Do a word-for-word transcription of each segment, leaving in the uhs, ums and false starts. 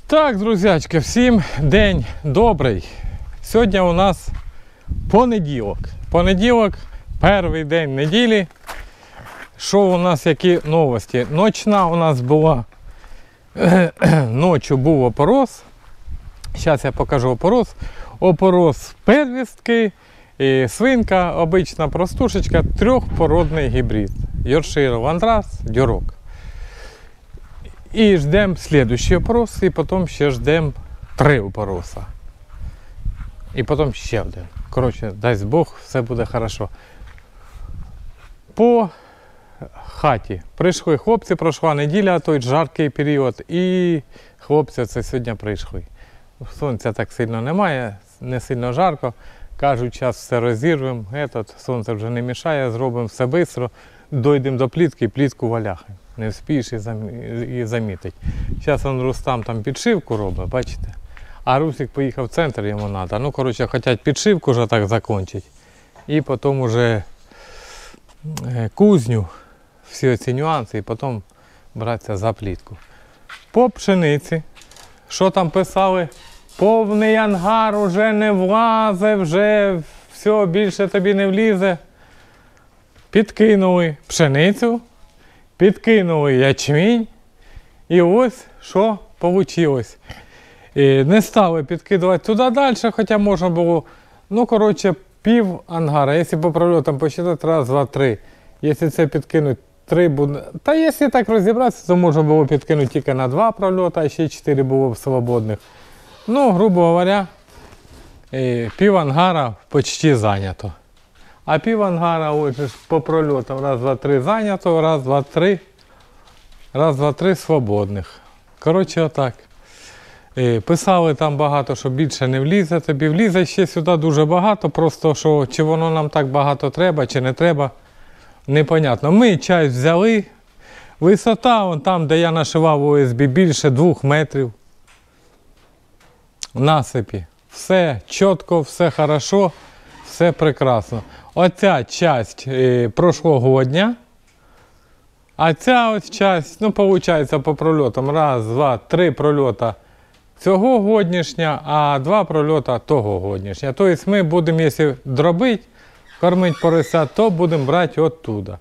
Так, друзячки, всім день добрий. Сьогодні у нас понеділок. Понеділок, перший день неділі. Що у нас, які новості? Ночна у нас була, ночі був опорос. Зараз я покажу опорос. Опорос первістки, і свинка, обична простушечка, трьохпородний гібрид. Йоркшир Ландрас, дюрок. І ждемо слідуючий опорос, і потім ще ждемо три опороса. І потім ще один. Коротше, дасть Бог, все буде хорошо. По хаті прийшли хлопці, пройшла неділя, той жаркий період, і хлопці це сьогодні прийшли. Сонця так сильно немає, не сильно жарко. Кажуть, зараз все розірвемо, Этот, сонце вже не мішає, зробимо все швидко, дійдемо до плітки і плітку валяхаємо. Не вспієш і, зам... і замітить. Зараз он Рустам там підшивку робить, бачите? А Русик поїхав в центр, йому треба. Ну, коротше, хочуть підшивку вже так закінчити. І потім вже кузню, всі ці нюанси, і потім братися за плітку. По пшениці, що там писали? Повний ангар уже не влазе, вже все, більше тобі не влізе. Підкинули пшеницю, підкинули ячмінь, і ось що вийшло. Не стали підкидувати туди далі, хоча можна було, ну, коротше, пів ангара. Якщо по прольотам посчитати, раз, два, три. Якщо це підкинуть, три буде. Та якщо так розібратися, то можна було підкинути тільки на два прольоти, а ще чотири було б свободних. Ну, грубо говоря, пів ангара почти зайнято. А пів ангара, ось по прольотам, раз, два, три зайнято, раз, два, три, раз, два, три свободних. Коротше, отак. Писали там багато, що більше не влізе тобі. Влізе ще сюди дуже багато, просто що чи воно нам так багато треба, чи не треба, непонятно. Ми часть взяли, висота, вон там, де я нашивав О С Б, більше двох метрів. Насипі. Все чітко, все хорошо, все прекрасно. Оця часть е, прошлого дня, а ця ось часть, ну, виходить, по прольотам, раз, два, три прольота цього годнішня, а два прольота того годнішня. Тобто ми будемо, якщо дробити, кормити поросят, то будемо брати оттуда.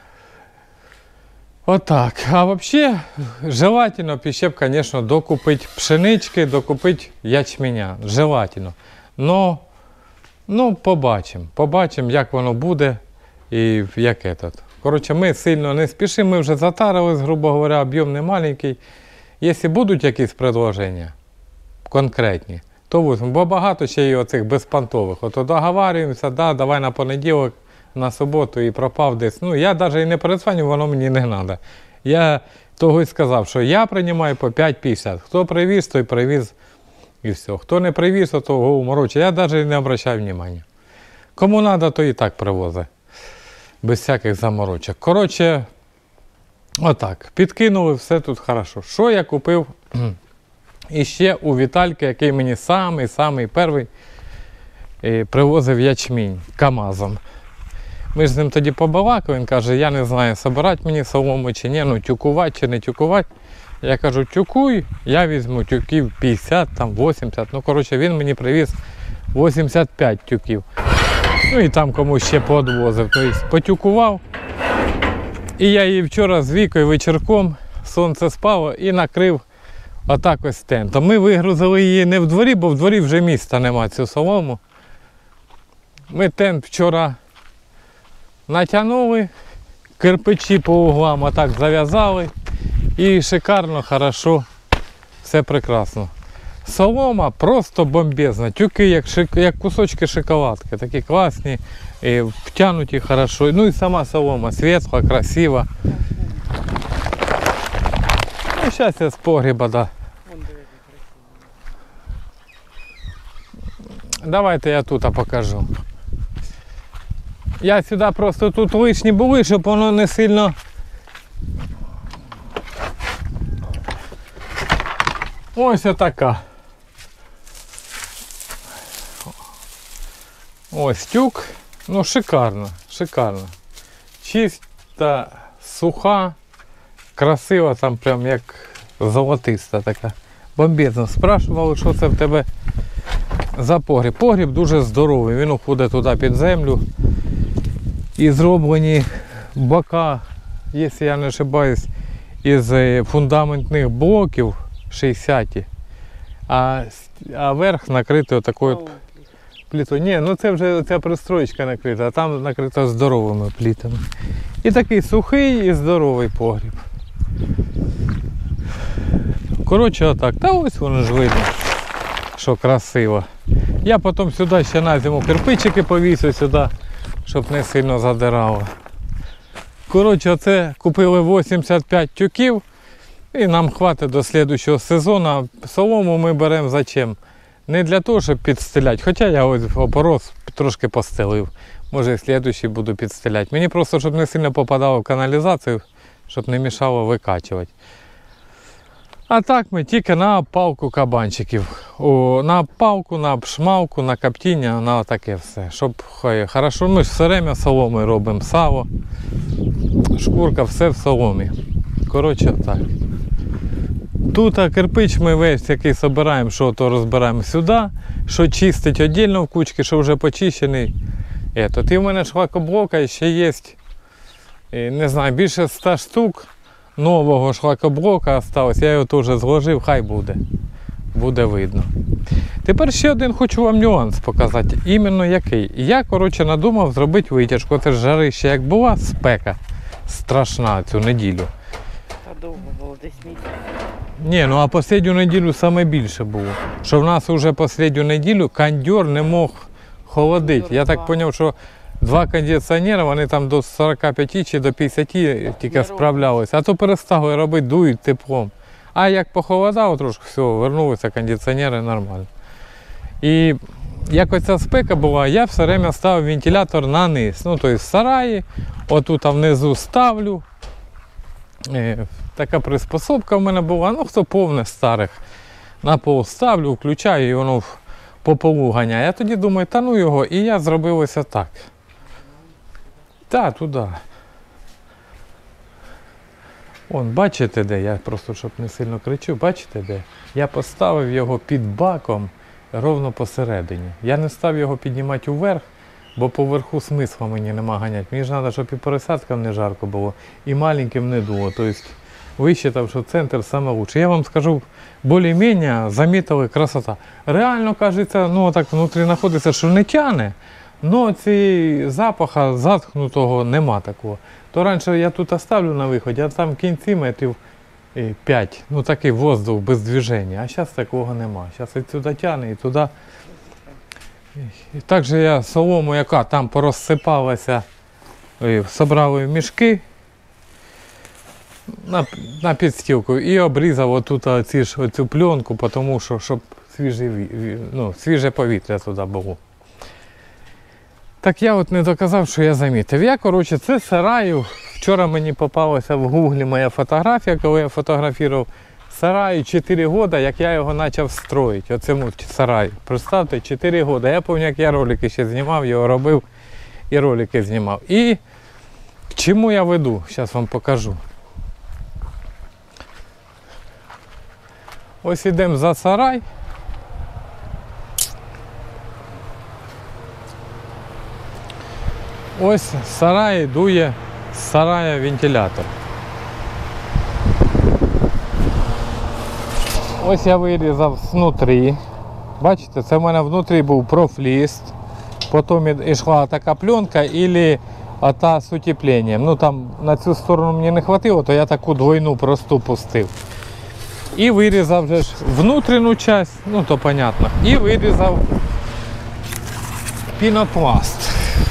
Отак. А взагалі, желательно ще б, звісно, докупити пшенички, докупити ячменя. Желательно. Но, ну, побачимо. Побачимо, як воно буде і як этот. Коротше, ми сильно не спішимо, ми вже затарились, грубо говоря, об'єм не маленький. Якщо будуть якісь предложення конкретні, то візьмемо. Бо багато ще є оцих безпонтових. Ото договарюємося, да, давай на понеділок, на суботу і пропав десь. Ну, я навіть і не передзвоню, воно мені не треба. Я того й сказав, що я приймаю по п'ять п'ятдесят. Хто привіз, той привіз і все. Хто не привіз, то голову морочить. Я навіть не обращаю уваги. Кому треба, то і так привозить. Без всяких заморочок. Коротше, отак. Підкинули, все тут хорошо. Що я купив іще у Вітальки, який мені самий-самий перший привозив ячмінь КАМАЗом. Ми ж з ним тоді побалакали, він каже, я не знаю, збирати мені солому чи ні, ну тюкувати чи не тюкувати. Я кажу, тюкуй, я візьму тюків п'ятдесят, там вісімдесят, ну коротше він мені привіз вісімдесят п'ять тюків. Ну і там комусь ще подвозив, тобто потюкував. І я її вчора з Вікою вечірком, сонце спало, і накрив отак ось тентом. Ми вигрузили її не в дворі, бо в дворі вже місця нема цю солому. Ми тент вчора натягнули, кирпичі по углам отак зав'язали і шикарно, хорошо, все прекрасно. Солома просто бомбезна, тюки як, шик... як кусочки шоколадки, такі класні, і втягнуті хорошо. Ну і сама солома світла, красива. Ну, зараз я з погреба, да. Давайте я тут покажу. Я сюди просто тут лишні були, щоб воно не сильно... Ось отака. Ось тюк. Ну, шикарно, шикарно. Чиста, суха, красива, там прям як золотиста така. бомбезно. Спрашували, що це в тебе за погріб. Погріб дуже здоровий, він уходить туди під землю. І зроблені бока, якщо я не ошибаюсь, із фундаментних блоків шістдесят, а, а верх накритий отакою плитою. Ні, ну це вже ця пристроєчка накрита, а там накрита здоровими плитами. І такий сухий і здоровий погріб. Коротше, отак. Та ось воно ж видно, що красиво. Я потім сюди ще на зиму кирпичики повісю сюди, щоб не сильно задирало. Коротше, оце купили вісімдесят п'ять тюків і нам хватить до слідчого сезону. Солому ми беремо зачем? Не для того, щоб підстеляти, хоча я ось опорос трошки постелив. Може, і слідчий буду підстеляти. Мені просто, щоб не сильно попадало в каналізацію, щоб не мішало викачувати. А так ми тільки на палку кабанчиків. О, на палку, на обшмалку, на коптіння, на таке все. Щоб хай хорошо, ми ж все время соломи робимо, сало, шкурка, все в соломі. Коротше, так. Тут кирпич ми весь який збираємо, що то розбираємо сюди, що чистить віддільно в кучки, що вже почищений. Ето. І в мене шлакоблока ще є, не знаю, більше ста штук. Нового шлакоблока осталось, я його теж зложив, хай буде. Буде видно. Тепер ще один хочу вам нюанс показати. Іменно який. Я, коротше, надумав зробити витяжку. Це ж жарище як була, спека страшна цю неділю. Та довго було, десь місяць. Ні, ну а останню неділю саме більше було. Що в нас вже останню неділю кондьор не мог холодити. Я так зрозумів, що два кондиціонери, вони там до сорока п'яти чи до п'ятдесяти тільки справлялися, а то перестали робити, дують теплом. А як похолодало трошки, все, вернулися кондиціонери нормально. І як оця спека була, я все время ставив вентилятор на низ. Ну, тобто в сараї, отут внизу ставлю. Е, така приспособка в мене була, ну хто повне старих. На пол ставлю, включаю і воно по полу ганяє. Я тоді думаю, та ну його, і я зробив ось так. Та, туди. Вон, бачите де? Я просто, щоб не сильно кричу, бачите де? Я поставив його під баком ровно посередині. Я не став його піднімати вверх, бо поверху смисла мені нема ганяти. Мені ж треба, щоб і пересадкам не жарко було, і маленьким не дуло. Тобто висчитав, що центр саме лучше. Я вам скажу, більш-менш замітили красота. Реально, кажеться, ну так внутрі знаходиться, що не тяне. Ну, цієї запаха заткнутого нема такого. То раніше я тут оставлю на виході, а там в кінці метрів п'ять. Ну такий воздух без движення. А зараз такого нема. Зараз і туди тягне, і туди. І також я солому, яка там порозсипалася, зібрав в мішки на, на підстілку і обрізав отут оці ж, оцю пленку, тому що щоб свіже, ну, свіже повітря туди було. Так я от не доказав, що я замітив. Я, коротше, це сараю. Вчора мені попалася в гуглі моя фотографія, коли я фотографував сараю чотири роки, як я його почав строїти. Оцьому сараю. Представте, чотири роки. Я пам'ятаю, як я ролики ще знімав, його робив і ролики знімав. І к чому я веду? Зараз вам покажу. Ось йдемо за сарай. Ось з сараї дує з сарая вентилятор. Ось я вирізав знутрі. Бачите, це в мене внутрі був профліст. Потім йшла така пленка і ота з утепленням. Ну там на цю сторону мені не хватило, то я таку двойну просту пустив. І вирізав вже ж внутрішню частину, ну то понятно. І вирізав пінопласт.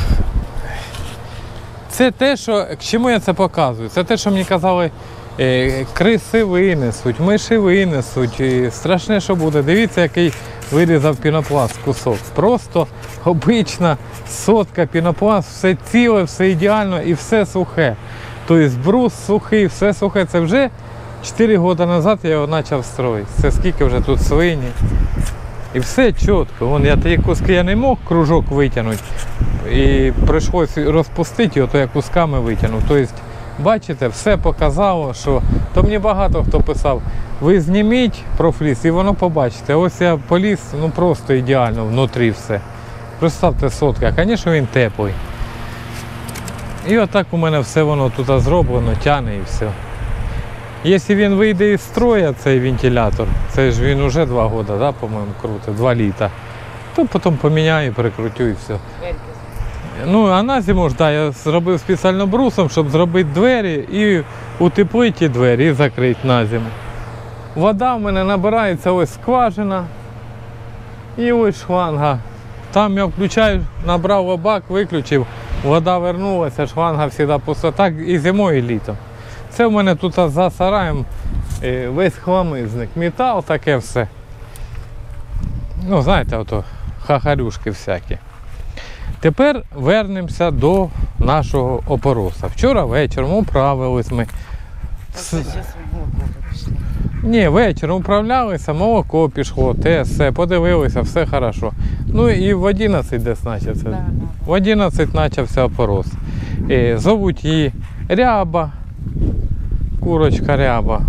Це те, що, к чому я це показую? Це те, що мені казали, е, криси винесуть, миші винесуть, і страшне, що буде. Дивіться, який вирізав пінопласт кусок. Просто обична сотка пінопласт, все ціле, все ідеально і все сухе. Тобто брус сухий, все сухе. Це вже чотири роки назад я його почав строїти. Це скільки вже тут свині. І все чітко. Вон, я ті куски я не мог кружок витягнути. І прийшлося розпустити його, то я кусками витягнув. Тобто Бачите, все показало, що то мені багато хто писав, ви зніміть профліс і воно побачите. Ось я поліз, ну просто ідеально, внутрі все. Представте, сотка, звісно, він теплий. І отак у мене все воно тут зроблено, тягне і все. Якщо він вийде із строя, цей вентилятор, це ж він вже два роки, да, по-моєму, крутить, два літа, то потім поміняю, перекрутю і все. Ну, а на зиму ж, да, я зробив спеціально брусом, щоб зробити двері і утеплити ті двері і закрити на зиму. Вода в мене набирається, ось скважина і ось шланга. Там я включаю, набрав в бак, виключив, вода вернулася, шланга завжди пуста. Так і зимою, і літом. Це в мене тут за сараєм е, весь хламизник, метал, таке все. Ну, знаєте, ото хахарюшки всякі. Тепер вернемося до нашого опороса. Вчора вечором управились ми. Це зараз молоко пішло. Ні, вечором управлялися, молоко пішло, те, все, подивилися, все хорошо. Ну і в одинадцять десь почався. Да, В одинадцять почався опорос. Е, Зовуть її Ряба, курочка Ряба.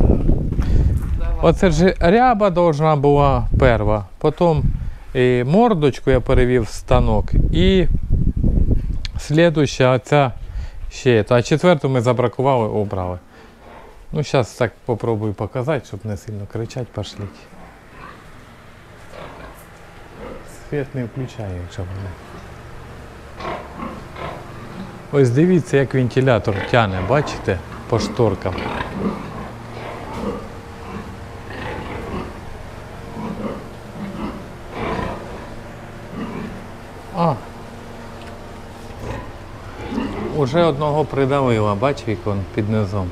Оце ж Ряба должна була перша. Потім е, мордочку я перевів в станок. І слідуща оця ще. А четверту ми забракували, обрали. Ну, зараз так попробую показати, щоб не сильно кричати, пошліть. Світ не включаю, якщо буде. Ось дивіться, як вентилятор тягне, бачите, по шторкам. А, уже одного придавила, бач, вікон під низом.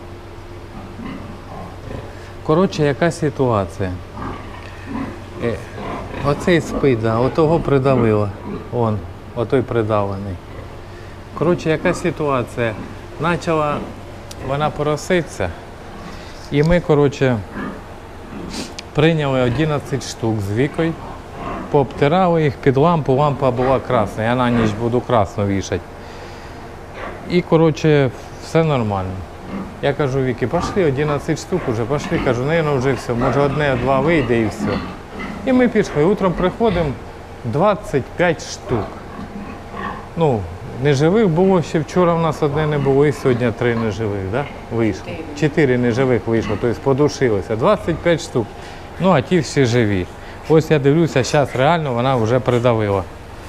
Коротше, яка ситуація? Е, оцей спить, да, отого придавила. Он, отой придавлений. Коротше, яка ситуація? Почала вона пороситися. І ми, коротше, прийняли одинадцять штук з вікою, пообтирали їх під лампу, лампа була красна, я на ніч буду красну вішати. І, коротше, все нормально. Я кажу, Вікі, пішли, одинадцять штук уже, пішли, кажу, наверное, вже все, може одне-два вийде і все. І ми пішли, утром приходимо, двадцять п'ять штук. Ну, неживих було, ще вчора в нас одне не було, і сьогодні три неживих, да? Вийшло. Чотири неживих вийшло, тобто подушилося, двадцять п'ять штук. Ну, а ті всі живі. Ось я дивлюся, зараз реально вона вже придавила.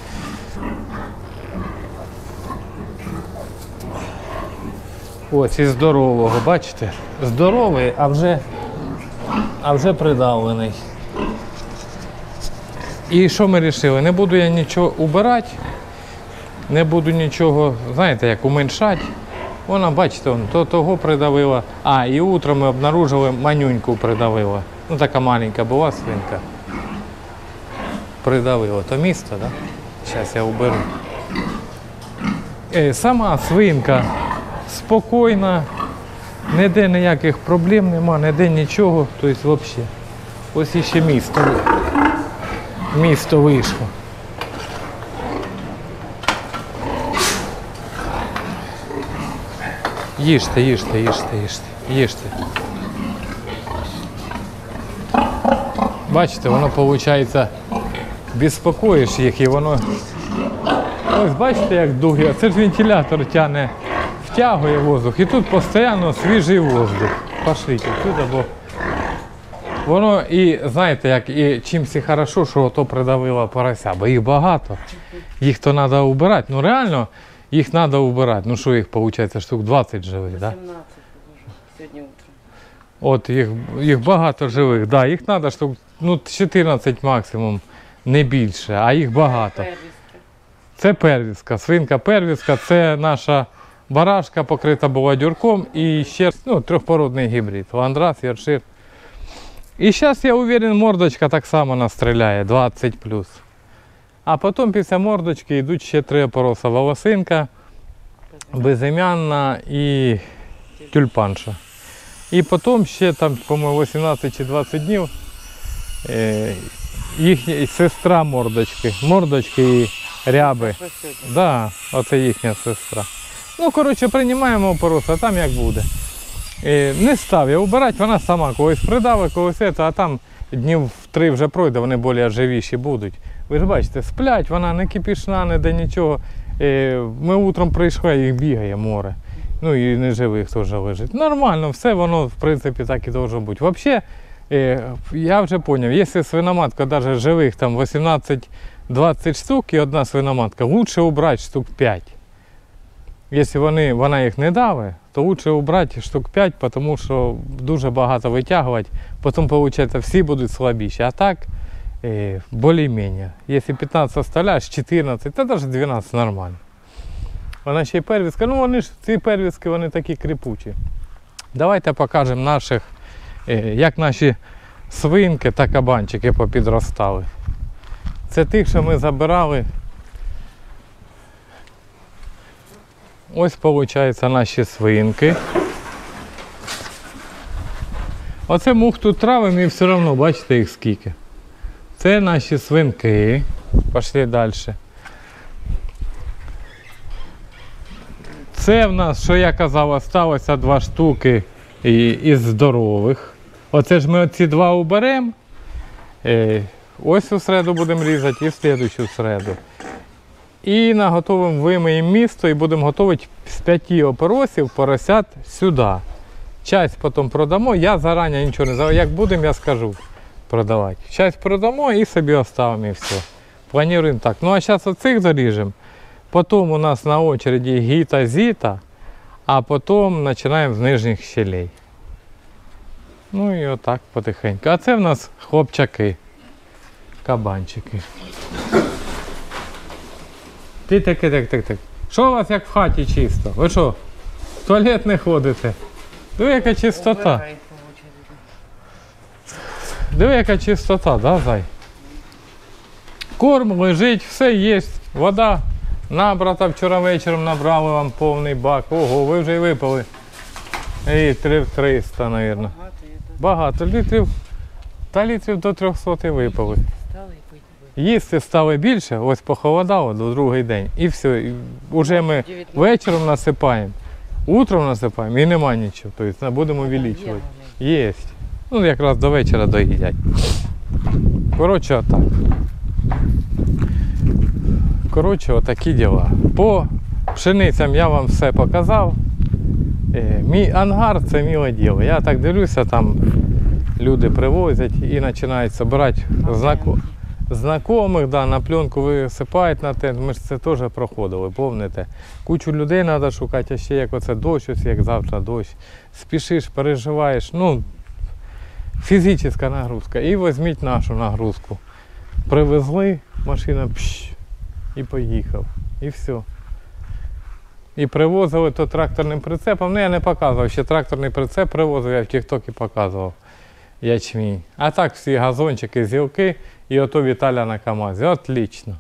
Ось і здорового, бачите? Здоровий, а вже, а вже придавлений. І що ми вирішили? Не буду я нічого убирати, не буду нічого, знаєте, як уменьшати. Вона, бачите, вон, то того придавила. А, і утром ми обнаружили, манюньку придавила. Ну, така маленька була свинка. Придавила. То місто, так? Да? Зараз я уберу. Е, сама свинка спокійна, ніде ніяких проблем нема, ніде нічого, тобто взагалі. Ось іще місто. Місто вийшло. Їжте, їжте, їжте, їжте, їжте. Бачите, воно виходить, безпокоїш їх і воно... Ось бачите, як дуги, це ж вентилятор тягне, втягує воздух і тут постійно свіжий воздух. Пошліть отсюда, бо воно і, знаєте, як і чимось і хорошо, що ото придавило порося, бо їх багато, їх то треба убирати, ну реально їх треба убирати, ну що їх виходить, штук двадцять живих, так? вісімнадцять сьогодні утром. От їх, їх багато живих, да, їх треба штук, ну чотирнадцять максимум, не більше, а їх багато. Первістки. Це первістка, свинка первістка, це наша барашка, покрита була дюрком і ще ну, трьохпородний гібрид, ландрас, йоркшир. І зараз, я уверен, мордочка так само настріляє, двадцять плюс. А потім після мордочки йдуть ще три опороса, волосинка, безім'янна і тюльпанша. І потім ще там, по-моєму, вісімнадцять чи двадцять днів е, їхня сестра мордочки, мордочки і ряби. Що сьогодні? Да, оце їхня сестра. Ну, коротше, приймаємо опорос, а там як буде. І не став я убирати, вона сама когось придавила, когось це, а там днів в три вже пройде, вони більш живіші будуть. Ви ж бачите, сплять, вона не кипішна, не де нічого. І ми утром прийшли, їх бігає море. Ну і неживих теж лежить. Нормально, все воно в принципі так і должно бути. Взагалі, я вже зрозумів, якщо свиноматка навіть живих там вісімнадцять-двадцять штук і одна свиноматка, краще убрати штук п'ять. Якщо вони, вона їх не давить, то краще убрати штук п'ять, тому що дуже багато витягувати, потім виходить всі будуть слабіші. А так, е, більш-менш. Якщо п'ятнадцять оставляєш, чотирнадцять, то навіть дванадцять нормально. Вона ще й первістка, ну вони ж, ці первістки, вони такі кріпучі. Давайте покажемо наших, е, як наші свинки та кабанчики попідростали. Це тих, що ми забирали. Ось, виходить, наші свинки. Оце мух тут травим і все одно, бачите їх скільки. Це наші свинки. Пішли далі. Це в нас, що я казав, залишилося два штуки із здорових. Оце ж ми оці два уберемо. Ось у середу будемо різати і в слідущу середу. І наготовимо, вимиємо місто і будемо готувати з п'яти опоросів поросят сюди. Часть потім продамо, я зарані нічого не знаю. Як будемо, я скажу продавати. Часть продамо і собі оставимо і все. Плануємо так. Ну а зараз оцих заріжемо. Потім у нас на очереді гіта-зіта, а потім починаємо з нижніх щелей. Ну і отак потихеньку. А це в нас хлопчаки, кабанчики. Ти таки, так, так, так. Що у вас як в хаті чисто? Ви що, в туалет не ходите? Диви, яка чистота. Убирай по очереді. Диви, яка чистота, да, зай? Корм лежить, все є, вода набрата, вчора вечором набрали вам повний бак. Ого, ви вже й випили. І три триста, мабуть. Багато є тут. Багато літрів, та літрів до трьохсот випили. Стали і пити випити. Їсти стало більше, ось похолодало до другий день. І все, і вже ми дев'ятнадцять. вечором насипаємо, утром насипаємо і нема нічого. Тобто будемо увеличувати. Є. Ну якраз до вечора доїдять. Коротше, отак. Коротше, отакі діла. По пшеницям я вам все показав. Е, мій ангар це миле діло. Я так дивлюся, там люди привозять і починають збирати знаку. Знайомих, да, на пленку висипають на тент, ми ж це теж проходили, пам'ятаєте. Кучу людей треба шукати, а ще як оце дощ, ось як завтра дощ. Спішиш, переживаєш, ну, фізична нагрузка. І візьміть нашу нагрузку. Привезли, машина пш, і поїхав. І все. І привозили то тракторним прицепом, ну я не показував, ще тракторний прицеп привозив, я в тік-токі показував. Ячмінь. А так всі газончики, зілки і ото Віталя на КАМАЗі. Отлично.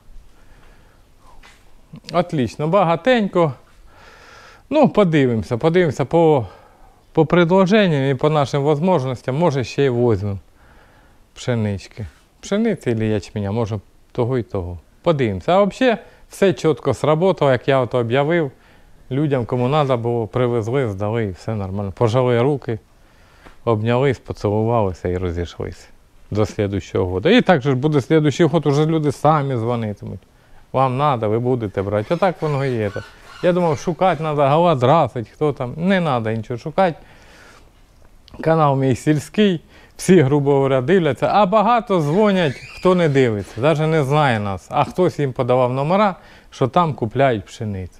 Отлично. Багатенько. Ну, подивимося, подивимося по, по предложенням і по нашим можливостям. Може ще й візьмемо пшенички. Пшениці або ячменя, може того і того. Подивимося. А взагалі все чітко сработало, як я ото об'явив. Людям, кому треба було, привезли, здали і все нормально. Пожали руки. Обнялись, поцілувалися і розійшлися до слідущого року. І так же буде слідущий год, вже люди самі дзвонитимуть. Вам треба, ви будете брати. Отак воно і є. Я думав, шукати треба, галадрасить, хто там. Не треба нічого шукати. Канал мій сільський, всі, грубо говоря, дивляться, а багато дзвонять, хто не дивиться, навіть не знає нас. А хтось їм подавав номера, що там купляють пшеницю.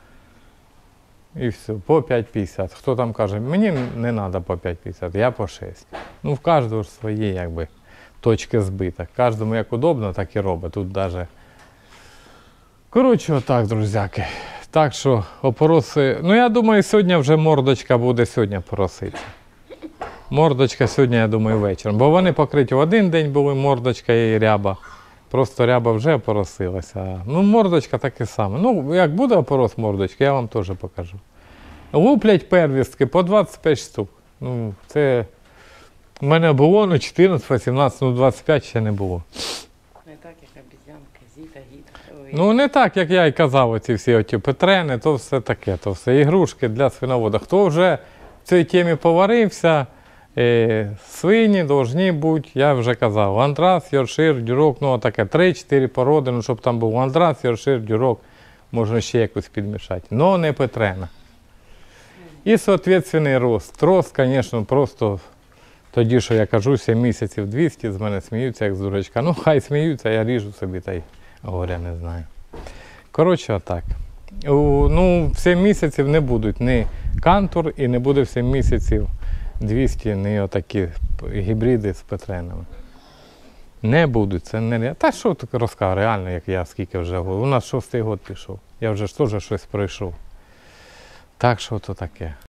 І все, по п'ять п'ятдесят. Хто там каже, мені не треба по п'ять п'ятдесят, я по шість. Ну, в кожного ж свої, якби, точки збиток. Кожному як удобно, так і робить. Тут навіть... Коротше, отак, друзяки. Так що, опороси... Ну, я думаю, сьогодні вже мордочка буде сьогодні пороситися. Мордочка сьогодні, я думаю, вечором. Бо вони покриті в один день були, мордочка і ряба. Просто ряба вже поросилася. Ну, мордочка таке саме. Ну, як буде опорос мордочки, я вам теж покажу. Луплять первістки по двадцять п'ять штук. Ну, це... У мене було, ну, чотирнадцять, вісімнадцять, ну, двадцять п'ять ще не було. Не так, як обіз'янка, зіта, гіта, ой, Ну не так, як я й казав, оці всі оті петрени, то все таке, то все ігрушки для свиновода. Хто вже в цій темі поварився, е, свині повинні бути, я вже казав, андрас, йоршир, дюрок, ну таке три-чотири породи, ну щоб там був андрас, йоршир, дюрок, можна ще якось підмішати, но не петрена. І, соответственний рост. Рост, звісно, просто тоді, що я кажу, сім місяців двісті, з мене сміються, як з дурачка. Ну, хай сміються, я ріжу собі та й горя не знаю. Коротше, отак. У, ну, в сім місяців не будуть ні кантур і не буде в сім місяців двісті, ні отакі гібриди з петренами. Не будуть, це не реально. Та що таке розказав, реально, як я скільки вже говорю. У нас шостий год пішов. Я вже ж теж щось пройшов. Так що то таке.